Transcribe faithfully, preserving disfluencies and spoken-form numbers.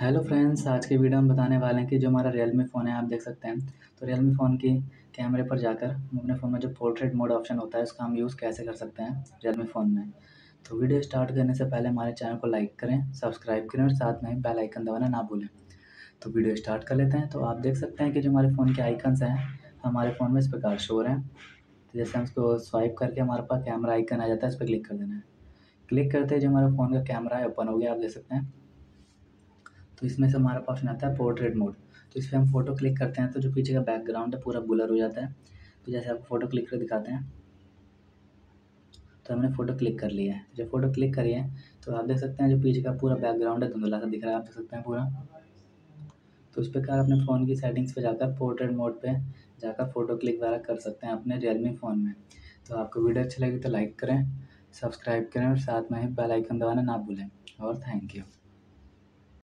Hello friends, आज के video में बताने वाले हैं कि जो हमारा रियलमी फ़ोन है, आप देख सकते हैं। तो रियलमी फ़ोन की कैमरे पर जाकर हम अपने फ़ोन में जो पोर्ट्रेट मोड ऑप्शन होता है, उसका हम यूज़ कैसे कर सकते हैं रियलमी फ़ोन में। तो वीडियो स्टार्ट करने से पहले हमारे चैनल को लाइक करें, सब्सक्राइब करें और साथ में ही बेल आइकन दबाना ना भूलें। तो वीडियो स्टार्ट कर लेते हैं। तो आप देख सकते हैं कि जो हमारे फ़ोन के आइकन्स हैं, हमारे फ़ोन में इस प्रकार शो हो रहे हैं। तो जैसे हम इसको स्वाइप करके हमारे पास कैमरा आइकन आ जाता है, इस पर क्लिक कर देना है। क्लिक करते ही जो हमारे फ़ोन का कैमरा है ओपन हो गया, आप देख सकते हैं। तो इसमें से हमारा ऑप्शन आता है पोर्ट्रेट मोड। तो इस पे हम फ़ोटो क्लिक करते हैं तो जो पीछे का बैकग्राउंड है पूरा ब्लर हो जाता है। तो जैसे आपको फ़ोटो क्लिक करके दिखाते हैं, तो हमने फ़ोटो क्लिक कर लिया है। जब फ़ोटो क्लिक करी है तो आप देख सकते हैं जो पीछे का पूरा बैकग्राउंड है धुंधला सा दिख रहा है, आप देख सकते हैं पूरा। तो इस प्रकार अपने फ़ोन की सेटिंग्स पे जाकर पोर्ट्रेट मोड पे जाकर फ़ोटो क्लिक वगैरह कर सकते हैं अपने रियलमी फ़ोन में। तो आपको वीडियो अच्छी लगी तो लाइक करें, सब्सक्राइब करें और साथ में ही बेल आइकन दबाना ना भूलें। और थैंक यू।